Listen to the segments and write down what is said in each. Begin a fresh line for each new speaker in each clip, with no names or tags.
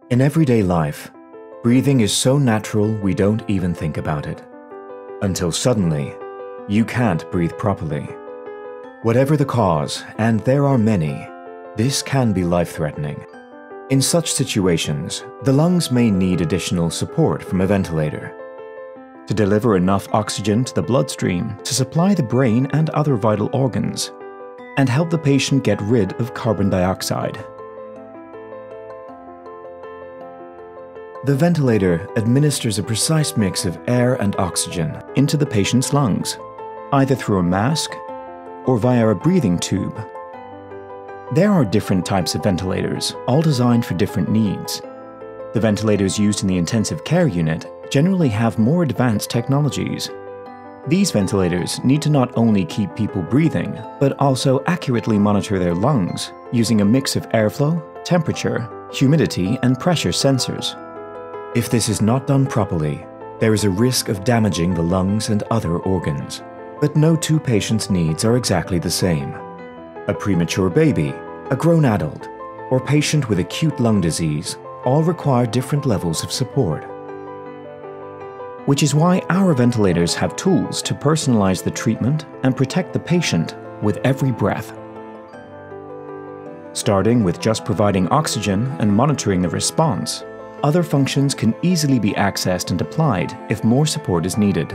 In everyday life, breathing is so natural we don't even think about it. Until suddenly, you can't breathe properly. Whatever the cause, and there are many, this can be life-threatening. In such situations, the lungs may need additional support from a ventilator to deliver enough oxygen to the bloodstream to supply the brain and other vital organs, and help the patient get rid of carbon dioxide. The ventilator administers a precise mix of air and oxygen into the patient's lungs, either through a mask or via a breathing tube. There are different types of ventilators, all designed for different needs. The ventilators used in the intensive care unit generally have more advanced technologies. These ventilators need to not only keep people breathing, but also accurately monitor their lungs using a mix of airflow, temperature, humidity, and pressure sensors. If this is not done properly, there is a risk of damaging the lungs and other organs. But no two patients' needs are exactly the same. A premature baby, a grown adult, or patient with acute lung disease all require different levels of support. Which is why our ventilators have tools to personalize the treatment and protect the patient with every breath. Starting with just providing oxygen and monitoring the response, other functions can easily be accessed and applied if more support is needed.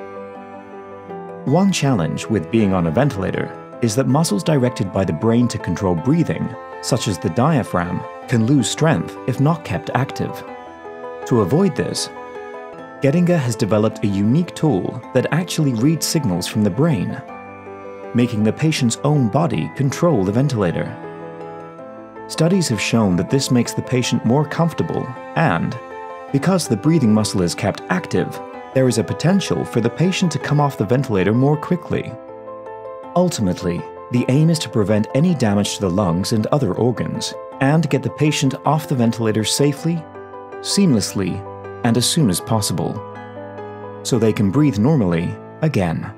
One challenge with being on a ventilator is that muscles directed by the brain to control breathing, such as the diaphragm, can lose strength if not kept active. To avoid this, Getinge has developed a unique tool that actually reads signals from the brain, making the patient's own body control the ventilator. Studies have shown that this makes the patient more comfortable and, because the breathing muscle is kept active, there is a potential for the patient to come off the ventilator more quickly. Ultimately, the aim is to prevent any damage to the lungs and other organs and get the patient off the ventilator safely, seamlessly, and as soon as possible, so they can breathe normally again.